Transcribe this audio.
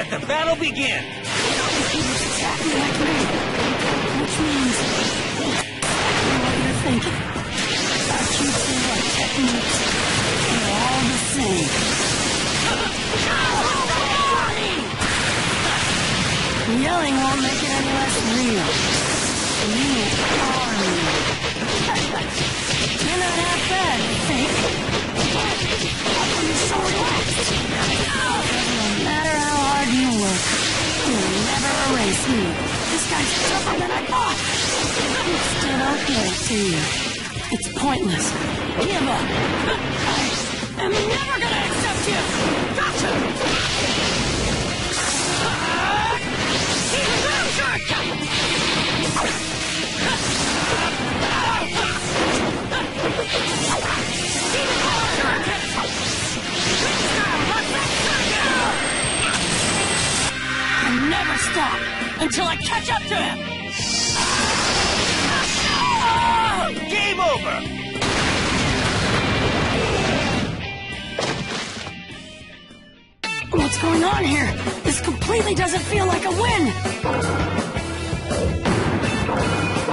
Let the battle begin! He looks exactly like me. Which means... I know what you're thinking. Our jutsu, our techniques, they're all the same. Yelling won't make it any less real. You are real. You're not half bad, I think. How come you're so relaxed? No matter how hard you work, you'll never erase me. This guy's tougher than I thought. You still don't get it, do you? It's pointless. Give up. I am never gonna accept you. Gotcha! I never stop until I catch up to him! Game over! What's going on here? This completely doesn't feel like a win!